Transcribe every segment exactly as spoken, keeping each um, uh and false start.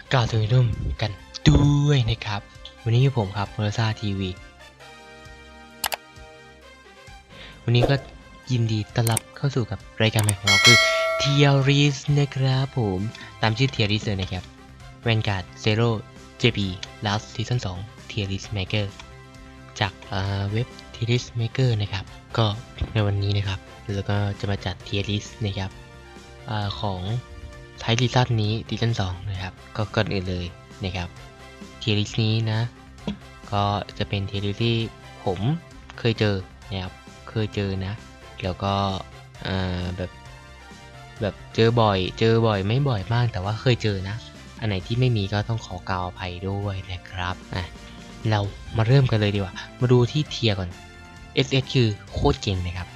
กล่าวถึงรุ่มกันด้วยนะครับวันนี้ผมครับโพลาซ่าทีวีวันนี้ก็ยินดีต้อนรับเข้าสู่กับรายการใหม่ของเราคือเทียริสนะครับผมตามชื่อเทียริสเลยนะครับแวนการ์ดเซโร่เจพีลาสซีซั่นสองเทียริสเมเกอร์จากเว็บเทียริสเมเกอร์นะครับก็ในวันนี้นะครับเราก็จะมาจัดเทียริสนะครับของไทยซีซั่นนี้ซีซั่นสองนะครับก็ก่อนอื่นเลยนะครับเทียริสนี้นะก็จะเป็นเทียริสที่ผมเคยเจอนะครับเคยเจอนะแล้วก็แบบแบบเจอบ่อยเจอบ่อยไม่บ่อยมากแต่ว่าเคยเจอนะอันไหนที่ไม่มีก็ต้องขอกล่าวอภัยด้วยนะครับอ่ะเรามาเริ่มกันเลยดีกว่ามาดูที่เทียก่อน เอส เอส คือโคตรเก่งนะครับ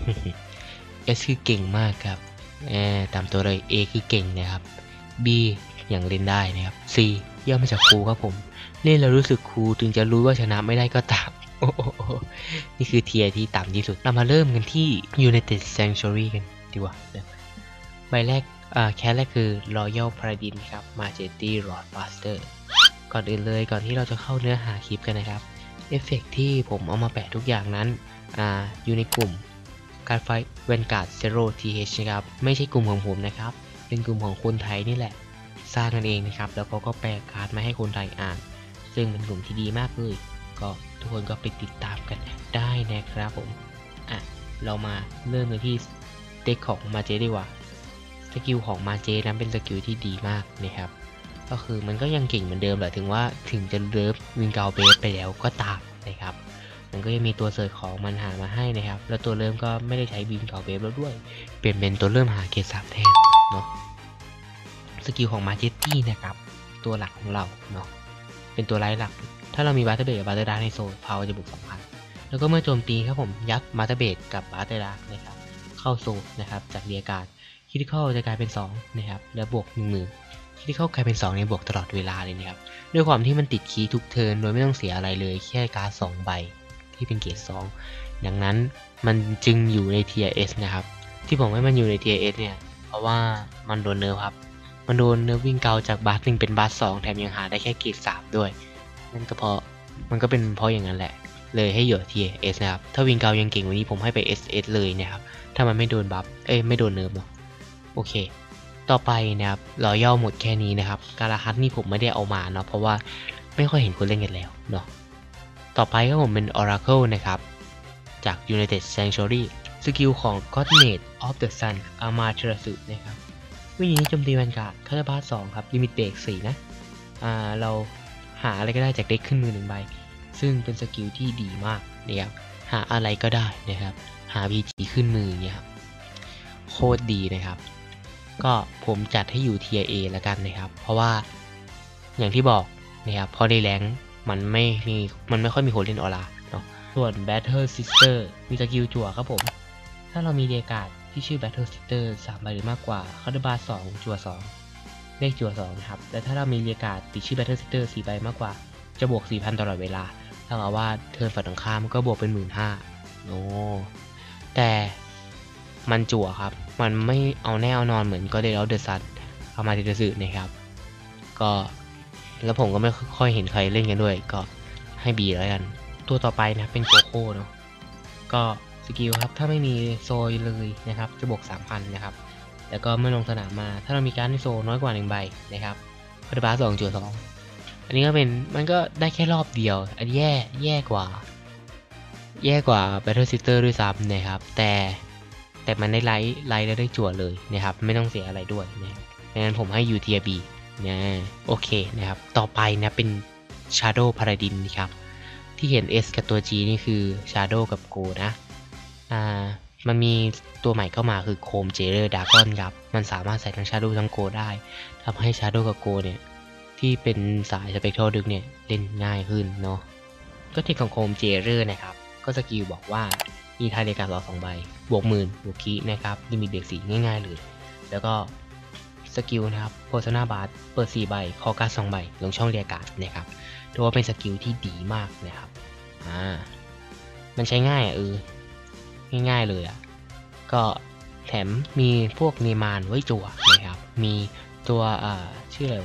S คือเก่งมากครับตามตัวเลย A คือเก่งนะครับ B อย่างเล่นได้นะครับ C ย่อมาจากครูครับผมเล่นแล้วรู้สึกครูถึงจะรู้ว่าชนะไม่ได้ก็ตามโอ้โหนี่คือเทียที่ต่ำที่สุดเรามาเริ่มกันที่ United Sanctuary กันดีกว่าใบแรกอ่าแคสแรกคือ Royal Paladin ครับ Majesty Roadbuster ก่อนอื่นเลยก่อนที่เราจะเข้าเนื้อหาคลิปกันนะครับเอฟเฟกที่ผมเอามาแปะทุกอย่างนั้นอ่าอยู่ในกลุ่มการไฟเวนการ์ดเซโร่ทีเอชนะครับไม่ใช่กลุ่มของผมนะครับเป็นกลุ่มของคนไทยนี่แหละสร้างกันเองนะครับแล้วก็ก็แปลการ์ดมาให้คนไทยอ่านซึ่งเป็นกลุ่มที่ดีมากเลยก็ทุกคนก็ไปติดตามกันได้นะครับผมอ่ะเรามาเริ่มกันที่เด็กของมาเจดีกว่าสกิลของมาเจนั้นเป็นสกิลที่ดีมากนะครับก็คือมันก็ยังเก่งเหมือนเดิมแหละถึงว่าถึงจะเลิฟวิงเกาเบสไปแล้วก็ตามนะครับมันก็ยังมีตัวเสิร์ชของมันหามาให้นะครับแล้วตัวเริ่มก็ไม่ได้ใช้วิงเกาเบสแล้วด้วยเปลี่ยนเป็นตัวเริ่มหาเกรดสามแทนเนาะสกิลของมาเจตี้นะครับตัวหลักของเราเนาะเป็นตัวไล่หลักถ้าเรามีบัตเตอร์เบดกับบาร์เตอร์ดาร์ในโซนพาวจะบุกสองพันแล้วก็เมื่อโจมตีครับผมยัดบัตเตอร์เบดกับบัตเตอร์ดาร์นะครับเข้าโซนนะครับจากเรียการคิดเข้าจะกลายเป็นสองนะครับแล้วบวกหนึ่งหมื่นที่เข้ากลายเป็นสองในบวกตลอดเวลาเลยนะครับด้วยความที่มันติดคีย์ทุกเทิร์นโดยไม่ต้องเสียอะไรเลยแค่การ์ดสองใบที่เป็นเกรดสองดังนั้นมันจึงอยู่ใน ที เอส นะครับที่ผมให้มันอยู่ใน ที เอส เนี่ยเพราะว่ามันโดนเนิร์ฟครับมันโดนเนิร์ฟวิ่งเกาจากบาร์หนึ่งเป็นบาร์สองแถมยังหาได้แค่เกรดสามด้วยนั่นก็เพราะมันก็เป็นเพราะอย่างนั้นแหละเลยให้อยู่ ที เอส นะครับถ้าวิ่งเกายังเก่งกว่านี้ผมให้ไป เอส เอส เลยนะครับถ้ามันไม่โดนบัฟเอ้ยไม่โดนเนิร์ฟเนาะโอเคต่อไปนะครับรอย่อหมดแค่นี้นะครับการาฮัตนี่ผมไม่ได้เอามาเนาะเพราะว่าไม่ค่อยเห็นคนเล่นกันแล้วเนาะต่อไปก็ผมเป็น Oracle นะครับจาก United Sanctuary สกิลของ Coordinate of the Sun อามาเทราสึนะครับวิธีนี้โจมตีแวนการ์ดคาร์บาสสองครับลิมิตเบรกสี่นะอ่าเราหาอะไรก็ได้จากเด็กขึ้นมือหนึ่งใบซึ่งเป็นสกิลที่ดีมากนะครับหาอะไรก็ได้นะครับหา พี จี ขึ้นมือเนี่ยครับโคตรดีนะครับก็ผมจัดให้อยู่ ที เอ แล้วกันนะครับเพราะว่าอย่างที่บอกนะครับพอได้แรงมันไม่มีมันไม่ค่อยมีคนเล่นออร่าเนาะส่วน Battle Sister มีสกิลจั่วครับผมถ้าเรามีเดียการ์ดที่ชื่อ Battle Sister สามใบหรือมากกว่าคาร์ดบาร์สองจั่วสองเลขจั่วสองนะครับและถ้าเรามีเดียการ์ดติดชื่อ Battle Sister สี่ใบมากกว่าจะบวก สี่พัน ตลอดเวลาถ้าว่าเทิร์นฝั่งตรงข้ามก็บวกเป็น หนึ่งหมื่นห้าพัน โอ้แต่มันจั่วครับมันไม่เอาแน่เอานอนเหมือนก็ได้แล้วเดอะซันเอามาเดอะซึนะครับก็แล้วผมก็ไม่ค่อยเห็นใครเล่นกันด้วยก็ให้บีแล้วกันตัวต่อไปนะเป็นโกโก้เนาะก็สกิลครับถ้าไม่มีโซยเลยนะครับจะบวก สามพัน นะครับแล้วก็เมื่อลงสนามมาถ้าเรามีการ์ดในโซน้อยกว่าหนึ่งใบนะครับคาร์ดบาร์สองจั่วสองอันนี้ก็เป็นมันก็ได้แค่รอบเดียวอันแย่แย่กว่าแย่กว่า Battle Sister ด้วยซ้ำนะครับแต่แต่มันได้ไลท์ไลท์แล้วได้จั่วเลยนะครับไม่ต้องเสียอะไรด้วยนะดังนั้นผมให้ ยู ที บี นะโอเคนะครับต่อไปนะเป็น Shadow Paladin นะครับที่เห็น S กับตัว G นี่คือ Shadow กับ Go นะอ่ามันมีตัวใหม่เข้ามาคือโคมเจเรอร์ดากอนครับมันสามารถใส่ทั้ง Shadow ทั้ง Go ได้ทำให้ Shadow กับ Go เนี่ยที่เป็นสายสเปกโทรดึกเนี่ยเล่นง่ายขึ้นเนาะก็เทคของโคมเจเรอร์นะครับก็สกิลบอกว่ามีทายในการรอสองใบบวกหมื่นบวกคีนะครับลิมิตเบรกสี่ง่ายๆเลยแล้วก็สกิลนะครับโพสนาบาร์เปิดสี่ใบคอการ์ดสองใบลงช่องเรียการ์ดนะครับถือว่าเป็นสกิลที่ดีมากนะครับอ่ามันใช้ง่ายอ่ะเออง่ายๆเลยอ่ะก็แถมมีพวกเนมานไว้จั่วนะครับมีตัวอ่าชื่ออะไรวะ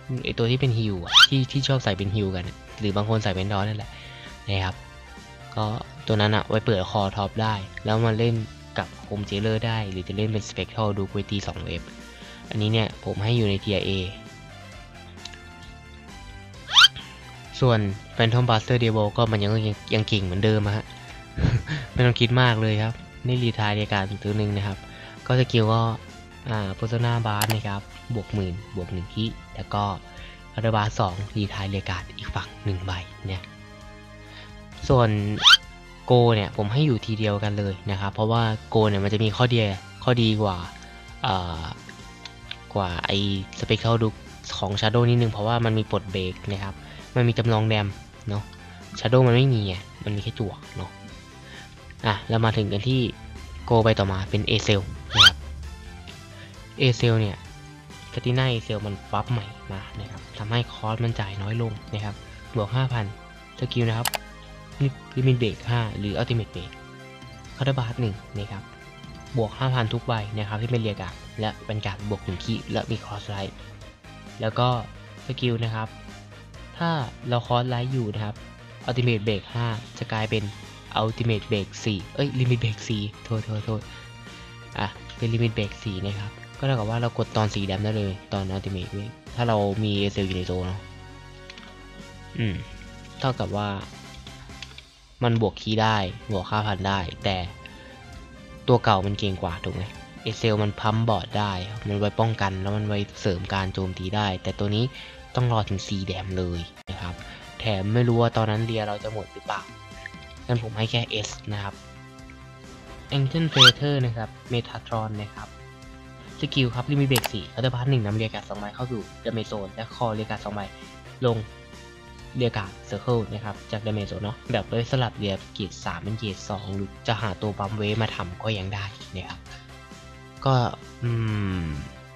ไอตัวที่เป็นฮิลอะที่ที่ชอบใส่เป็นฮิลกันหรือบางคนใส่เป็นดอนั่นแหละนะครับก็ตัวนั้นอะไว้เปิดคอท็อปได้แล้วมาเล่นกับโฮมเจเลอร์ได้หรือจะเล่นเป็นสเปกทัลดูคุยตีสองเวฟอันนี้เนี่ยผมให้อยู่ในเทียร์ A ส่วน Phantom Buster Devil ก็มันยังยังยังเก่งเหมือนเดิมฮะ ไม่ต้องคิดมากเลยครับนี่รีทายในการตัวหนึ่งนะครับก็สกิลก็อ่า Persona Bar นะครับบวกหมื่นบวกหนึ่งที่แล้วก็อัลบาสองรีทายเรียกาดอีกฝั่งหนึ่งใบเนี่ยส่วนโกเนี่ยผมให้อยู่ทีเดียวกันเลยนะครับเพราะว่าโกเนี่ยมันจะมีข้อดีข้อดีกว่าอ่ากว่าไอสเปกเ l ลดูของ Shadow นิดนึงเพราะว่ามันมีปลดเบรกนะครับมันมีจำลองแดมเนาะ Shadow มันไม่มีไงมันมีแค่จั่วเนาะอ่ะเรามาถึงกันที่โกไปต่อมาเป็นเอเซลนะครับเอเซลเนี่ยกติน่าเอเซลมันปั๊บใหม่มานะครับทำให้คอสมันจ่ายน้อยลงนะครับบวก ห้าพัน สกิลนะครับลิมิตเบรกห้าหรืออัลติเมทเบรกคาร์ดบาร์หนึ่งนะครับบวก ห้าพัน ทุกใบนะครับที่เป็นเรียกการ์ดและเป็นการบวกหนึ่งคีและมีคอสไลท์แล้วก็สกิลนะครับถ้าเราคอสไลท์อยู่นะครับอัลติเมทเบรกห้าจะกลายเป็นอัลติเมทเบรกสี่เอ้ยลิมิตเบรกสี่โทษโทษโทษอ่ะเป็นลิมิตเบรกสี่นะครับก็เท่ากับว่าเรากดตอนสีดำได้เลยตอนอัลติเมทเบรกถ้าเรามีเอเซลอยู่ในโซนเนาะอืมเท่ากับว่ามันบวกคีย์ได้บวก ห้าพัน ได้แต่ตัวเก่ามันเก่งกว่าถูกไหมเอเซลมันพัมบอร์ดได้มันไว้ป้องกันแล้วมันไว้เสริมการโจมตีได้แต่ตัวนี้ต้องรอถึงสี่แดมเลยนะครับแถมไม่รู้ว่าตอนนั้นเรียเราจะหมดหรือเปล่างั้นผมให้แค่ S นะครับ Ancient Feather นะครับ Metatron นะครับสกิลครับลิมิตเบรกสี่อัลเทอร์พาร์ทหนึ่งนำเรียกการ์ดสองใบเข้าสู่ดาเมจโซนและคอเรียกการ์ดสองใบลงเรียกการ์ดเซอร์เคิลนะครับจากดาเมจโซนเนาะแบบเลยสลับเรียกเกียรติสามเป็นเกียรติสองหรือจะหาตัวปั๊มเวฟมาทำก็ยังได้นะครับก็อืม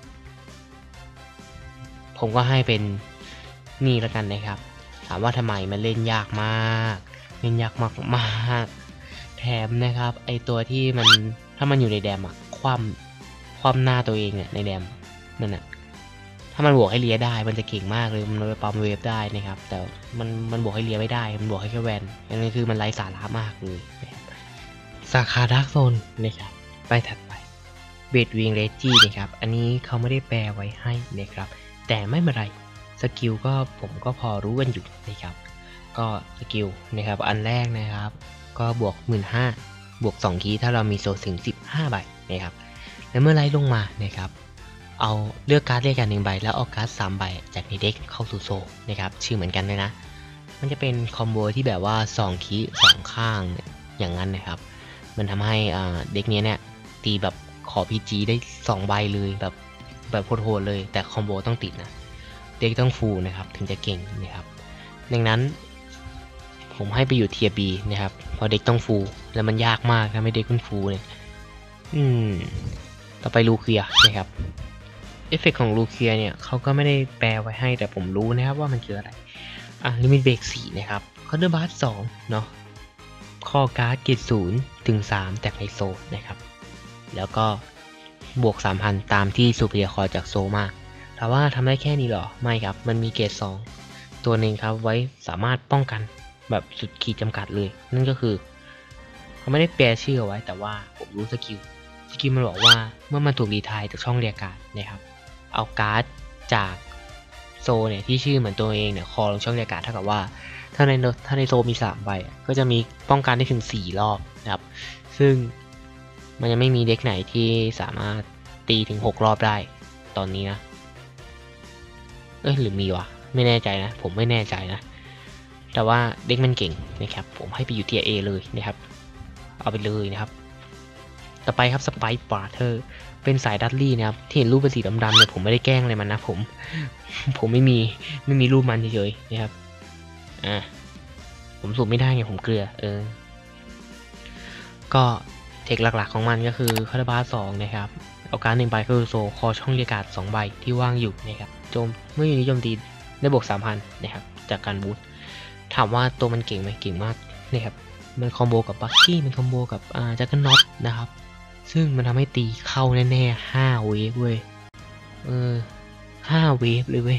ผมก็ให้เป็นนี่แล้วกันนะครับถามว่าทำไมมันเล่นยากมากเล่นยากมากมากแถมนะครับไอตัวที่มันถ้ามันอยู่ในแดมอะคว่ำคว่ำหน้าตัวเองเนี่ยในแดมนั่นอะถ้ามันบวกให้เลียได้มันจะเก่งมากเลยมันไปปั๊มเวฟได้นะครับแต่มันมันบวกให้เลียไม่ได้มันบวกให้แค่แวนอันนี้คือมันไร้สาระมากเลยนะครับสาขาดาร์กโซนนะครับไปถัดไปเบดวิงเรจี้นะครับอันนี้เขาไม่ได้แปลไว้ให้นะครับแต่ไม่เป็นไรสกิลก็ผมก็พอรู้กันอยู่นะครับก็สกิลนะครับอันแรกนะครับก็บวก หนึ่งหมื่นห้าพัน บวกสองคีย์ถ้าเรามีโซถึงสิบห้าใบนะครับแล้วเมื่อไล่ลงมานะครับเอาเลือกการ์ดเรียกกันหนึ่งใบแล้วเอาการ์ดสามใบจากในเด็กเข้าสู่โซนะครับชื่อเหมือนกันเลยนะมันจะเป็นคอมโบที่แบบว่าสองคีย์สองข้างอย่างนั้นนะครับมันทำให้เด็กนี้เนี่ยตีแบบขอ พี จี ได้สองใบเลยแบบแบบโหดๆเลยแต่คอมโบต้องติดนะเด็กต้องฟูลนะครับถึงจะเก่งนะครับดังนั้นผมให้ไปอยู่เทียร์ B นะครับเพราะเด็กต้องฟูลแล้วมันยากมากทำให้เด็กมันฟูลเนี่ยอืมต่อไปลูเคียนะครับเอฟเฟกต์ของลูเคียเนี่ยเขาก็ไม่ได้แปลไว้ให้แต่ผมรู้นะครับว่ามันคืออะไรอ่ะลิมิตเบรกสี่นะครับคอร์เดอร์บาร์สองเนาะคอการ์ดเกรดศูนย์ถึงสามแต่ในโซนะครับแล้วก็บวก สามพัน ตามที่ซูเปอร์คอร์จากโซมาถามว่าทำได้แค่นี้หรอไม่ครับมันมีเกรดสองตัวหนึ่งครับไว้สามารถป้องกันแบบสุดขีดจำกัดเลยนั่นก็คือเขาไม่ได้แปลชื่อเอาไว้แต่ว่าผมรู้สกิลสกิลมันบอกว่าเมื่อมันถูกรีไทร์จากช่องเรียกการ์ดนะครับเอาการ์ดจากโซเนี่ยที่ชื่อเหมือนตัวเองเนี่ยคอลงช่องเรียกการ์ดเท่ากับว่าถ้าในถ้าในโซมีสามใบก็จะมีป้องกันได้ถึงสี่รอบนะครับซึ่งมันยังไม่มีเด็กไหนที่สามารถตีถึงหกรอบได้ตอนนี้นะเอ้ยหรือมีวะไม่แน่ใจนะผมไม่แน่ใจนะแต่ว่าเด็กมันเก่งนะครับผมให้ไปอยู่เทียร์ A เลยนะครับเอาไปเลยนะครับต่อไปครับสไปค์บาร์เทอร์เป็นสายดัตลี่นะครับที่เห็นรูปเป็นสีดำๆเนี่ยผมไม่ได้แกล้งอะไรมันนะผมผมไม่มีไม่มีรูปมันเฉยๆนะครับอ่าผมสูบไม่ได้ไงผมเกลือเออก็เทคหลักๆของมันก็คือคาร์บาสองนะครับเอาการหนึ่งใบคือโซคอช่องเรียกการ์ดสองใบที่ว่างอยู่นะครับโจมเมื่ออยู่นี้โจมตีได้บวก สามพัน นะครับจากการบูทถามว่าตัวมันเก่งไหมเก่งมากนะครับมันคอมโบกับบัคกี้มันคอมโบกับอ่าจักรน็อตนะครับซึ่งมันทำให้ตีเข้าแน่ๆห้าเวฟเว้ยเออห้าเวฟเลยเว้ย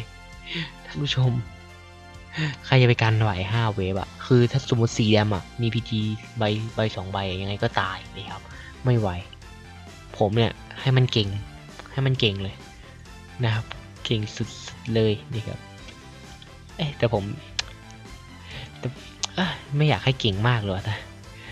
ท่านผู้ชมใครจะไปกันไหวห้าเวฟอะคือถ้าสมมติสีแดงอะมีพีจีใบใบสองใบยังไงก็ตายนะครับไม่ไหวผมเนี่ยให้มันเก่งให้มันเก่งเลยนะครับเก่งสุดเลยนะครับเอ๊ะแต่ผมแต่ไม่อยากให้เก่งมากเลยนะ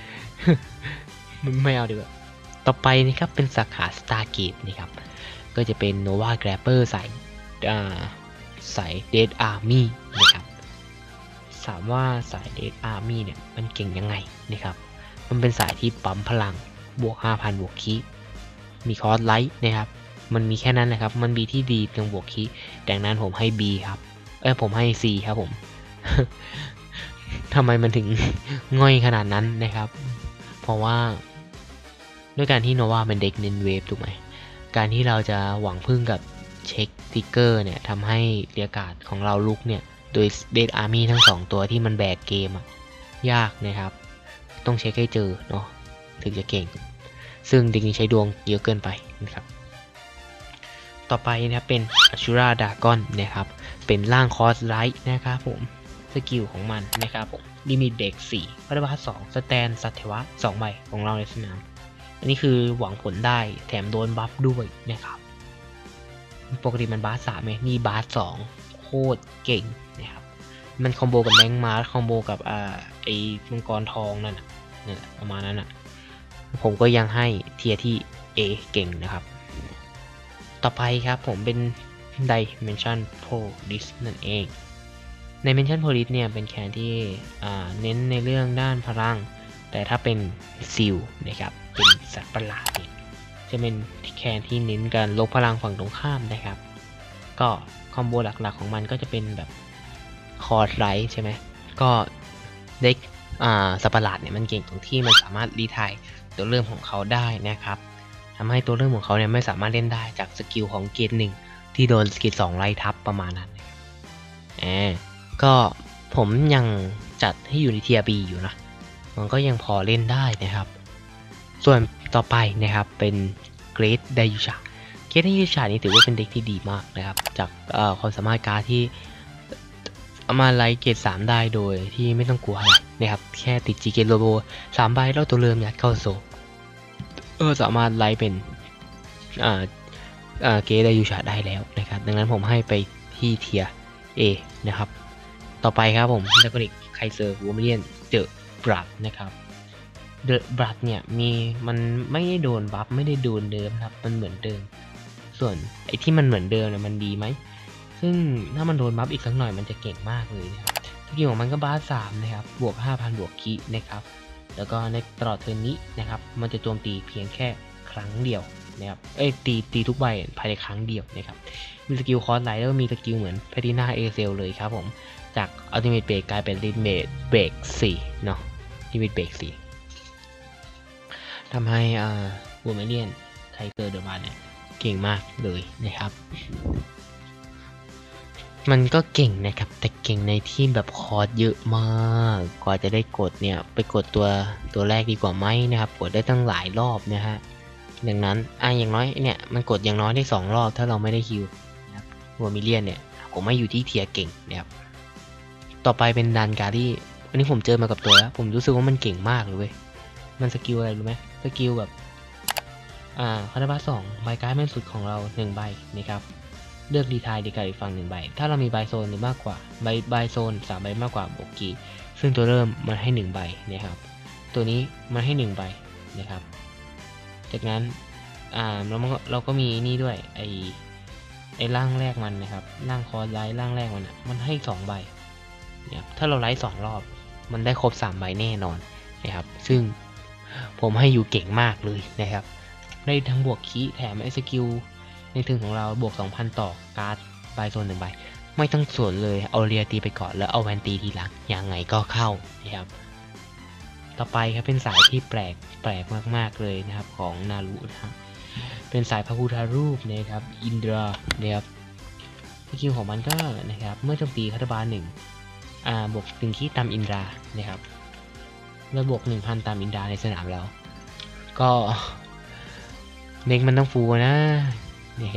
ไม่เอาดีกว่าต่อไปนะครับเป็นสาขา Stargate นะครับก็จะเป็น Nova Grabber สายสาย Dead Army นะครับถามว่าสาย Dead Army เนี่ยมันเก่งยังไงนะครับมันเป็นสายที่ปั๊มพลังบวก ห้าพัน บวกคีมีคอร์สไลท์นะครับมันมีแค่นั้นนะครับมันมีที่ดีตรงบวกคีดังนั้นผมให้ B ครับเอ้ยผมให้ C ครับผม ทำไมมันถึงง่อยขนาดนั้นนะครับเพราะว่าด้วยการที่โนวาเป็นเด็กเน้นเวฟถูกไหมการที่เราจะหวังพึ่งกับเช็คติ๊กเกอร์เนี่ยทำให้เรียกการ์ดของเราลุกเนี่ยโดยเดดอาร์มี่ทั้งสองตัวที่มันแบกเกมอะยากนะครับต้องเช็คให้เจอเนาะถึงจะเก่งซึ่งเด็กนี้ใช้ดวงเยอะเกินไปนะครับต่อไปนะครับเป็นอัชูราดากอนนะครับเป็นร่างคอสไลท์นะครับผมสกิลของมันนะครับผมลิมิตเบรกสี่พัฒนาสองสแตนสัตเทวะสองใบของเราในสนามอันนี้คือหวังผลได้แถมโดนบัฟด้วยนะครับปกติมันบาสสามไงนี่บาสสองโคตรเก่งนะครับมันคอมโบกับแมงมาร์คอมโบกับอ่าไอ้มังกรทองนั่นน่ะนั่นแหละประมาณนั้นน่ะผมก็ยังให้เทียร์ที่ A เก่งนะครับต่อไปครับผมเป็น Dimension Police นั่นเอง Dimension Police เนี่ยเป็นแคนที่เน้นในเรื่องด้านพลังแต่ถ้าเป็นซิลนะครับเป็นสัตว์ประหลาดเนี่ยจะเป็นแคนที่เน้นการลบพลังฝั่งตรงข้ามนะครับก็คอมโบหลักๆของมันก็จะเป็นแบบคอร์ดไรท์ใช่ไหมก็เด็กสัตว์ประหลาดเนี่ยมันเก่งตรงที่มันสามารถรีไทร์ตัวเริ่มของเขาได้นะครับทำให้ตัวเริ่มของเขาเนี่ยไม่สามารถเล่นได้จากสกิลของเกรดหนึ่งที่โดนสกิลสองไล่ทับประมาณนั้นอ่าก็ผมยังจัดให้อยู่ในเทียร์ B อยู่นะมันก็ยังพอเล่นได้นะครับส่วนต่อไปนะครับเป็นเกรดไดยูชาเกรดไดยูชานี่ถือว่าเป็นเด็กที่ดีมากนะครับจากความสามารถการที่เอามาไล่เกรดสามได้โดยที่ไม่ต้องกลัวอะไรนะครับแค่ติดจีเกตโลโบสามใบแล้วตัวเริ่มยัดเข้าโซเออสามารถไล่เป็นอ่าอ่าเกรดไดยูชาได้แล้วนะครับดังนั้นผมให้ไปที่เทียร์ A นะครับต่อไปครับผมดักนิกไคเซอร์วูเมเลียนเดอะบรัดนะครับเดอะบรัดเนี่ยมีมันไม่ได้โดนบัฟไม่ได้โดนเดิมครับมันเหมือนเดิมส่วนไอ้ที่มันเหมือนเดิมเนี่ยมันดีไหมซึ่งถ้ามันโดนบัฟอีกสักหน่อยมันจะเก่งมากเลยนะครับสกิลของมันก็บาสสามนะครับบวก ห้าพัน บวกคีนะครับแล้วก็ในตลอดเทิร์นนี้นะครับมันจะโจมตีเพียงแค่ครั้งเดียวนะครับเอ้ยตีตีทุกใบภายในครั้งเดียวนะครับมีสกิลคอร์สไลท์แล้วก็มีสกิลเหมือนแพทิน่าเอเซลเลยครับผมจากอัลติเมทเบรกกลายเป็นลิมิตเบรกสี่เนาะลิมิตเบรกสี่ทำให้อ่าวูเมเลียนไคเซอร์เดอะบาร์เนี่ยเก่งมากเลยนะครับมันก็เก่งนะครับแต่เก่งในที่แบบคอร์สเยอะมากกว่าจะได้กดเนี่ยไปกดตัวตัวแรกดีกว่าไหมนะครับกดได้ตั้งหลายรอบนะฮะดังนั้นอ่ะอย่างน้อยเนี่ยมันกดอย่างน้อยได้สองรอบถ้าเราไม่ได้ฮิวนะครับวูเมเลียนเนี่ยผมไม่อยู่ที่เทียเก่งนะครับต่อไปเป็นดันการที่อันนี้ผมเจอมากับตัวแล้วผมรู้สึกว่ามันเก่งมากเลยเว้ยมันสกิลอะไรรู้ไหมสกิลแบบอ่าคาราบาสองใบการ์ดแม่นสุดของเราหนึ่งใบนะครับเลือกรีไทร์ดีกว่าอีกฝั่งหนึ่งใบถ้าเรามีใบโซนหรือมากกว่าใบใบโซนสามใบมากกว่าบวกกีซึ่งตัวเริ่มมันให้หนึ่งใบนะครับตัวนี้มันให้หนึ่งใบนะครับจากนั้นอ่าเราเราก็มีนี่ด้วยไอไอร่างแรกมันนะครับร่างคอร์ไลท์ร่างแรกมันอ่ะมันให้สองใบเนี่ยถ้าเราไลท์สองรอบมันได้ครบสามใบแน่นอนนะครับซึ่งผมให้อยู่เก่งมากเลยนะครับได้ทั้งบวกคีแถมไอสกิลในถึงของเราบวก สองพัน ต่อการ์ดใบโซนหนึ่งใบไม่ต้องสวนเลยเอาเรียตีไปก่อนแล้วเอาแวนตีทีหลังยังไงก็เข้านะครับต่อไปครับเป็นสายที่แปลกแปลกมากๆเลยนะครับของนารุนะครับเป็นสายพระพุทธรูปนะครับอินดรานะครับสกิลของมันก็นะครับเมื่อโจมตีคาตาบาลหนึ่งอ่าบวกหนึ่งคีตามอินดรานะครับแล้วบวก หนึ่งพัน ตามอินดราในสนามเราก็เน็กมันต้องฟูนะนี่ครับ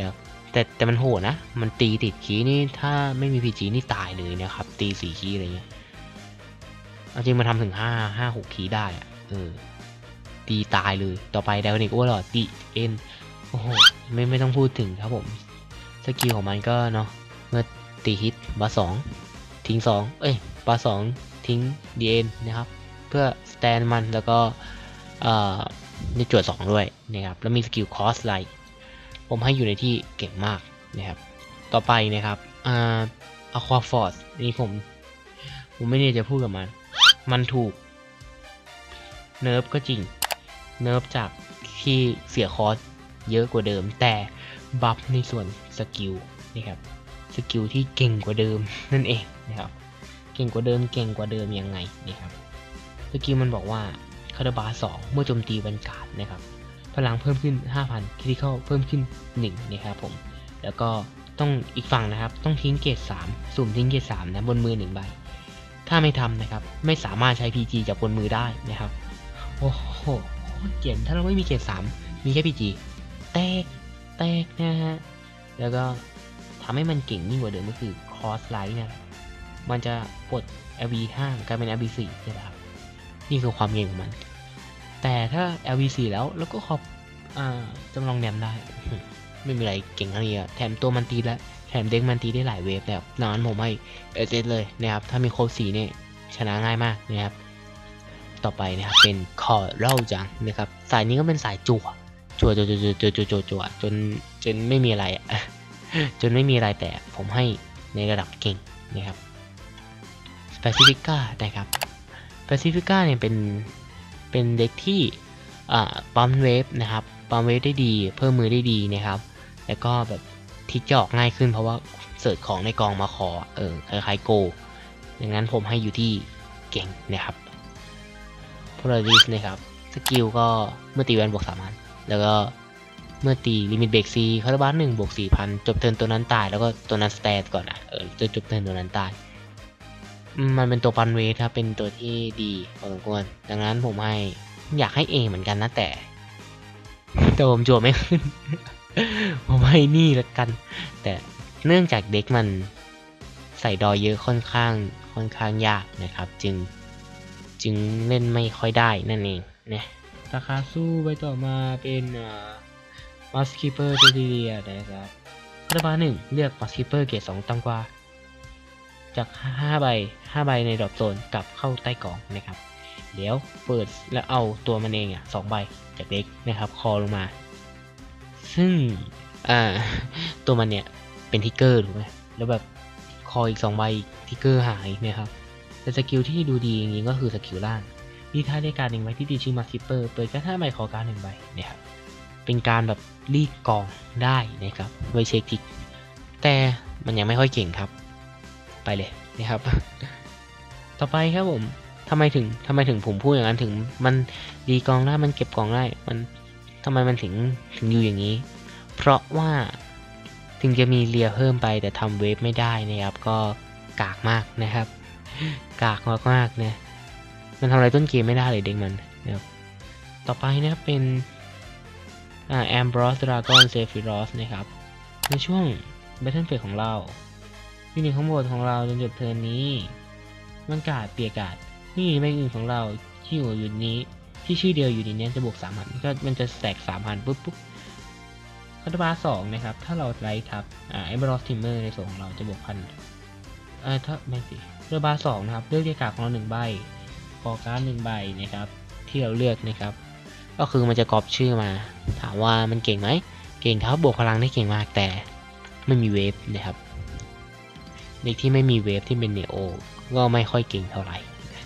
แต่แต่มันโหดนะมันตีติดคีนี่ถ้าไม่มีพีจีนี่ตายเลยนะครับตีสี่คีอะไรเงี้ยจริงมันทำถึงห้าห้าหกคีได้อะเออตีตายเลยต่อไปไดโอนิกโอเวอร์ลอดดีเอ็นโอ้โหไม่ไม่ต้องพูดถึงครับผมสกิลของมันก็เนาะเมื่อตีฮิตบาสองทิ้งสองเอ้ยบาสองทิ้งดีเอ็นนะครับเพื่อสแตนมันแล้วก็เอ่อในจวดสองด้วยนะครับแล้วมีสกิลคอสไลท์ผมให้อยู่ในที่เก่งมากนะครับต่อไปนะครับอ่าอะควาฟอร์สนี่ผมผมไม่ได้จะพูดกับมันมันถูกเนิร์ฟก็จริงเนิร์ฟจากที่เสียคอสเยอะกว่าเดิมแต่บัฟในส่วนสกิลนี่ครับสกิลที่เก่งกว่าเดิมนั่นเองนะครับเก่งกว่าเดิมเก่งกว่าเดิมยังไงนี่ครับสกิลมันบอกว่าคาร์บาสองเมื่อโจมตีบรรกาศนะครับพลังเพิ่มขึ้น ห้าพัน คริติคอลเพิ่มขึ้นหนึ่งนะครับผมแล้วก็ต้องอีกฝั่งนะครับต้องทิ้งเกรดสามสุ่มทิ้งเกรดสามนะบนมือหนึ่งใบถ้าไม่ทำนะครับไม่สามารถใช้ พี จี จากบนมือได้นะครับโอ้โหเก่งถ้าเราไม่มีเกรดสามมีแค่ พี จี แตกแตกนะฮะแล้วก็ทำให้มันเก่งยิ่งกว่าเดิมก็คือคอสไลท์เนี่ยมันจะปลด แอล วี ห้ากลายเป็น แอล วี สี่ใช่ไหมครับนี่คือความเก่งของมันแต่ถ้า แอล วี สี่แล้วแล้วก็ขอบอ่าจำลองแนมได้ไม่มีอะไรเก่งอะไรอ่ะแถมตัวมันตีแล้วแถมเด็กมันตีได้หลายเวฟแบบนั้นผมให้เอเซเลยนะครับถ้ามีครบสี่เนี่ยชนะง่ายมากนะครับต่อไปนะครับเป็นคอเล่าจังนะครับสายนี้ก็เป็นสายจั่วจั่วจั่วจั่วจั่วจั่วจั่วจั่วจนจนไม่มีอะไรอ่ะจนไม่มีอะไรแต่ผมให้ในระดับเก่งนะครับแปซิฟิก้านะครับแปซิฟิก้าเนี่ยเป็นเป็นเด็กที่ปั๊มเวฟนะครับปั๊มเวฟได้ดีเพิ่มมือได้ดีนะครับแล้วก็แบบทิกจะออกง่ายขึ้นเพราะว่าเสิร์ชของในกองมาขอเออคล้ายๆโกดังนั้นผมให้อยู่ที่เก่งนะครับโพลาริสนะครับสกิลก็เมื่อตีแวนบวกสามพันแล้วก็เมื่อตีลิมิตเบรกซีคาร์บานหนึ่งบวกสี่พันจบเทิร์นตัวนั้นตายแล้วก็ตัวนั้นสแตทก่อนอ่ะเออจะจบเทิร์นตัวนั้นตายมันเป็นตัวปันเวทครับเป็นตัวที่ดีพอสมควรดังนั้นผมให้อยากให้เอเหมือนกันนะแต่แต่ผมจั่วไม่ขึ้น ผมให้นี่ละกันแต่เนื่องจากเด็กมันใส่ดอเยอะค่อนข้างค่อนข้างยากนะครับจึงจึงเล่นไม่ค่อยได้นั่นเองนะราคาสู้ไปต่อมาเป็นอ่ามัสคิปเปอร์ตัวดีเดียนะครับคาร์บาหนึ่งเลือกมัสคิปเปอร์เกรดสองต่ำกว่าจากห้าใบห้าใบในดรอปโซนกลับเข้าใต้กล่องนะครับเดี๋ยวเปิดแล้วเอาตัวมันเองอ่ะสองใบจากเด็กนะครับคอลงมาซึ่งอ่าตัวมันเนี่ยเป็นทิกเกอร์ถูกไหมแล้วแบบคออีกสองใบทิกเกอร์หายนะครับแต่สกิลที่ดูดีอย่างนี้ก็คือสกิลล่างที่ถ้าได้การหนึ่งใบที่ตีชื่อมาซิปเปอร์เปิดแค่ห้าใบขอการหนึ่งใบนะครับเป็นการแบบรีดกองได้นะครับไว้เช็คทิกแต่มันยังไม่ค่อยเก่งครับไปเลยนะครับ ต่อไปครับผมทำไมถึงทำไมถึงผมพูดอย่างนั้นถึงมันดีกองได้มันเก็บกองได้มันทำไมมันถึงถึงอยู่อย่างนี้เพราะว่าถึงจะมีเลียเพิ่มไปแต่ทำเวฟไม่ได้นะครับก็กากมากนะครับกากมากมากนะมันทำอะไรต้นเกมไม่ได้เลยเด็กมันนะครับต่อไปนะครับเป็นอ่าแอมบรอสดราก้อนเซฟิรอสนะครับในช่วงแบทเทิลเฟสของเราที่หนึ่งข้างบนของเราจนจบเทิร์นนี้มันกาดเปียกาดนี่ไม่อื่นของเราที่อยู่อยู่นี้ที่ชื่อเดียวอยู่ในนี้จะบวกสามพันก็มันจะแตกสามพันปุ๊บปุ๊บคาร์บาสองนะครับถ้าเราไล่ทับอ่าเอเบอร์ทิมเมอร์ในส่วนของเราจะบวกพันเออถ้าไม่สิคาร์บาสองนะครับเลือกเรียกกาของเราหนึ่งใบขอการ์ดหนึ่งใบนะครับที่เราเลือกนะครับก็คือมันจะก๊อปชื่อมาถามว่ามันเก่งไหมเก่งครับบวกพลังได้เก่งมากแต่ไม่มีเวฟนะครับเด็กที่ไม่มีเวฟที่เป็นเนโอก็ไม่ค่อยเก่งเท่าไหร่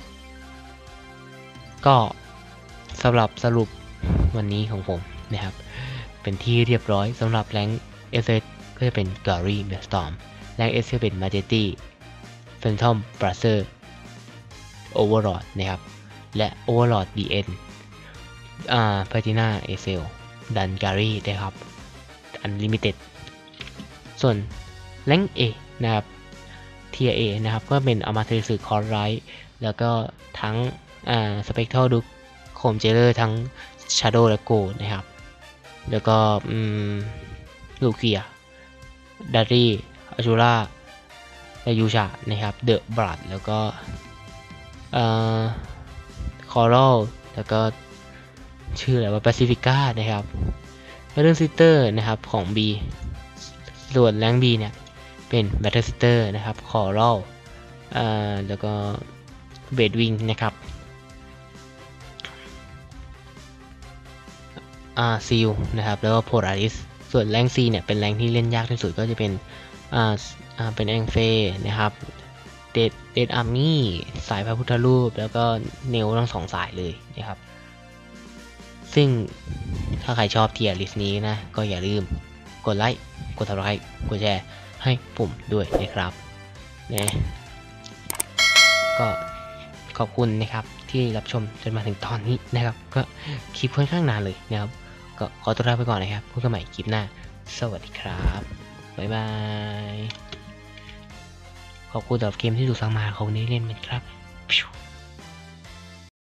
ก็สำหรับสรุปวันนี้ของผมนะครับเป็นที่เรียบร้อยสำหรับแรงเอสก็จะเป็นการี่เบสตอมแรงเอสจะเป็นมาเจตี้เฟนทอมบราเซอร์โอเวอร์ลอดนะครับและโอเวอร์ลอดดีเอ็นอ่าพาติน่าเอเซลดันการีนะครับอันลิมิเต็ดส่วนแรงเอนะครับเทียเอนะครับก็เป็นอามาเทสึคอร์ไรท์แล้วก็ทั้งอ่าสเปกเทอร์ดุกโคมเจเลอร์ทั้งชาโดว์และโกนะครับแล้วก็อืมลูเคียดารี่อาชูราและยูชานะครับเดอะบลัดแล้วก็เอ่อคอรัลแล้วก็ชื่ออะไรว่าแปซิฟิก้านะครับเรื่องซิสเตอร์นะครับของ B ส่วนแรง B เนี่ยเป็นแบทเทิลซิสเตอร์นะครับคอรัลเอ่อแล้วก็เบดวิงนะครับอ่าซิลนะครับแล้วก็โพลาริสส่วนแรง C เนี่ยเป็นแรงที่เล่นยากที่สุดก็จะเป็นอ่าอ่าเป็นแองเฟนะครับเดดเดดอาร์มี่สายพระพุทธรูปแล้วก็เนลทั้งสองสายเลยนะครับซึ่งถ้าใครชอบเทียร์ลิสต์นี้นะก็อย่าลืมกดไลค์กด ซับสไครบ์ กดแชร์ให้ผมด้วยนะครับนะก็ขอบคุณนะครับที่รับชมจนมาถึงตอนนี้นะครับก็คลิปค่อนข้างนานเลยนะครับก็ขอตัวลาไปก่อนนะครับพบกันใหม่คลิปหน้าสวัสดีครับบ๊ายบายขอบคุณสำหรับเกมที่ถูกสร้างมาของนี้เล่นมันครับ